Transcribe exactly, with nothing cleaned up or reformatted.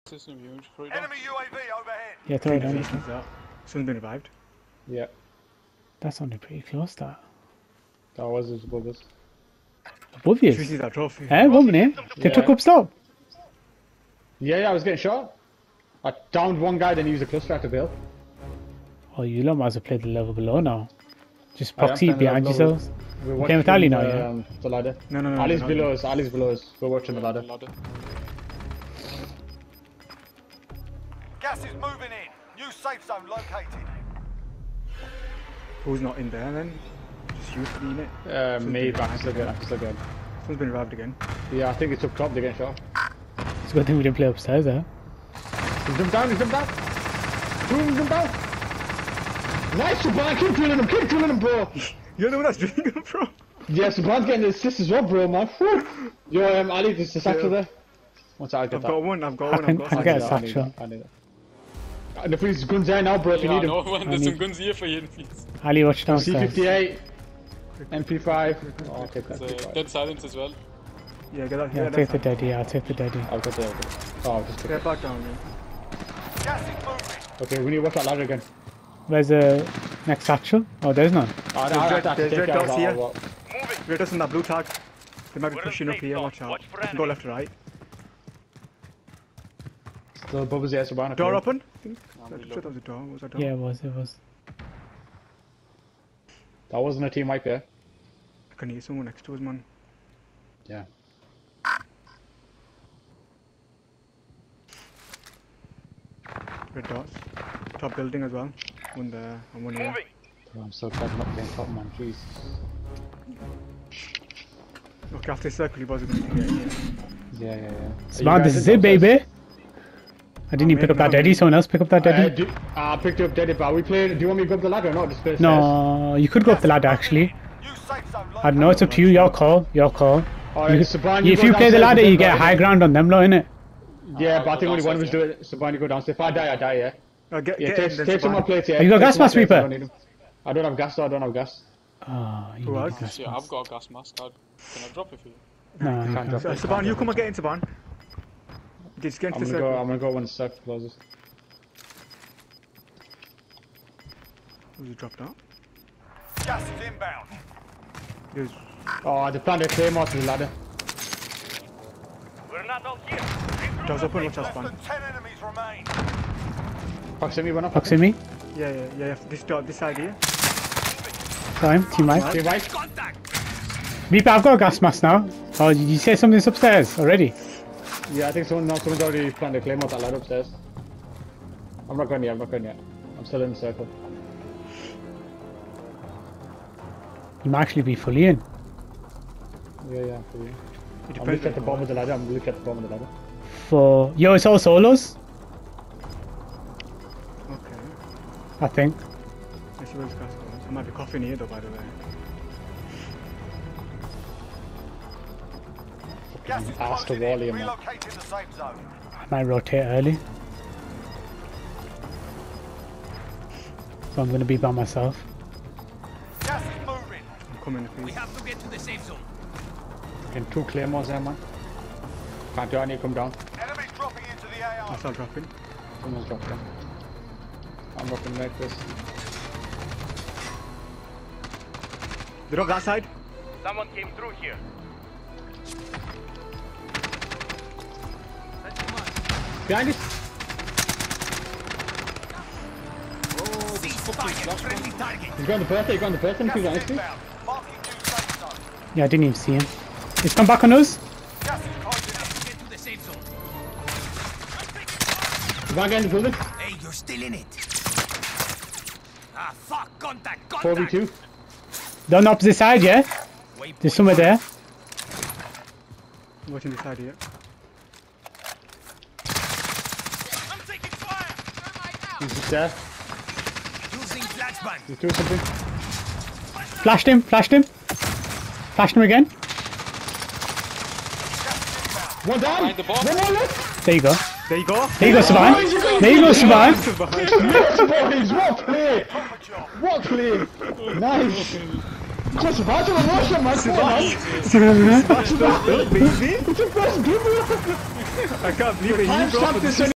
System huge. Enemy U A V overhead. Yeah, throw it down. That. Someone's been revived. Yeah, That's only pretty close, that. that was his bubbles. Above Should we you. see that trophy? Eh, woman, eh? They Yeah. took up stop. Yeah, yeah, I was getting shot. I downed one guy, then used a cluster to bail. Oh, you lot might as well play the level below now. Just I am proxy playing behind level below. yourselves. We're Okay, with watching, Ali now, yeah? um, the ladder. No, no, no. Ali's no, below no. us, Ali's below us. We're watching the ladder. Gas is moving in. New safe zone located. Who's not in there then? Just you clean it. Uh, me, but I can still get, I can still get. Someone's been revived again. Yeah, I think it's up top, they're getting shot. It's a good thing we didn't play upstairs, eh? He's jumped down, he's jumped down. Boom, jumped down. Nice, Saban, keep drilling him, keep drilling him, bro. You're the one that's drinking him, bro. Yeah, Saban's getting the assist as well, bro, man. Whew. Yo, um, Ali, there's a satchel there. Once I get I've that. got one, I've got I one, can- I've got I one. get a need that, I need satchel. that, I need that. And the freeze guns there now, bro, if you Yeah, need no, them. man, I there's need- some guns here for you, please. Ali, watch C downstairs. fifty-eight, M P five. Oh, I'll take that. There's uh, dead silence as well. Yeah, get that. Yeah, Yeah, I'll take the that's daddy, I'll take the daddy. I'll get there, I'll get there. Oh, I'll just pick Get it. back down, yeah. Gas is moving. Okay, we need to watch that ladder again. Where's the next satchel? Oh, there's none. Oh, There's I'll red- have to there's take red it out, dots I'll- here. I'll- Right us in that blue tag. They might be We're in pushing up safe here, zone. watch out. Watch for You can go enemies. left or right. Still bubbles there, Saban. Door open? I think. I'm I thought reloading. that was a door. What was that door? Yeah, it was, it was. That wasn't a team wipe there. I can hear someone next to us, man. Yeah. Red dots. Top building as well. One there and one here. Moving. Oh, I'm so glad I'm not playing top, man. Jeez. Okay, after this circle, you boys are going to get in here. Yeah, yeah, yeah. Smart, this is it, baby. I didn't even pick up that daddy. Someone else pick up that Uh, daddy. do, I picked up Daddy, but we played. Do you want me to go up the ladder or not? Just play the No, you could go up the ladder actually. New safe zone located. I don't know, it's up to you. Your call. Your call. stairs? Alright, You- Saban, if go you play the downstairs ladder, and you then get go high in. ground on them, lot, innit? Yeah, I'll but I go think only one of us downstairs, do it. Saban, you go downstairs. If I die, I die, yeah? Uh, get, Yeah, get take, in, then take some Saban. more plates, yeah. Have you got Take gas some more mask, plates, I Reaper? don't need 'em. I don't have gas, though, I don't have gas. Oh, you Who need else? a gas Yeah, I've mask. got a gas mask. I'll- Can I drop it for you? No, Can't you drop can't. Uh, it. Saban, you come and get in, Saban. Just get into I'm the gonna go, circle. I'm gonna go when the circle closes. Who's he dropped out? Gas is inbound. There's Oh, they planted a claymore to the ladder. We're not all here. doors open, watch out, Less Saban. than ten enemies remain. Proximity went up. Proximity. Yeah, yeah, yeah, yeah. This door, this side here. Time. Team wipe. Okay, right. Reaper, I've got a gas mask now. Oh, did you say something's upstairs already? Yeah, I think someone, no, someone's already planted a claymore to that ladder upstairs. I'm not going yet, I'm not going yet. I'm still in the circle. You might actually be fully in. Yeah, yeah, for you. It I'm depends looking at the on bottom of the ladder, I'm looking at the bottom of the ladder. For yo, it's all solos. Okay. I think. Let's see where this guy's going. There might be coffee in here though, by the way. Gas is Ask to closing Wally in. and that. Relocating the safe zone. I might rotate early. So I'm gonna be by myself. Gas is moving. I'm coming, please. have to get to the safe zone. Getting two claymores there, man. Can't do it, I need to come down. Enemies dropping into the A O. I'll start dropping. Someone's dropped down. I'm looking like this. They drop that side. Someone came through here. Behind it! Friendly target. He's got the birthday, he's got the birthday, Gas he's got is it. inbound. Marking new safe zone. Yeah, I didn't even see him. He's come back on us. Gas is closing in. Get to the safe zone. He's back in the building. Hey, you're still in it. Ah, fuck. Contact. Contact. four v two. They're on the opposite side, yeah? Wait, There's somewhere there. I'm watching this side here. I'm taking fire. He's just there. Using flashbang. He's doing something. Flashed him, flashed him. Flashed him again. One down! Behind the box. One more left! There you go. There you go. There you go, Saban. There you go, Saban. Boys, what play! What play! Nice! Come on, Saban, to the Russia, man! Come on, man! Baby. It's the best dribble! I can't believe it. You Time go stop for this this.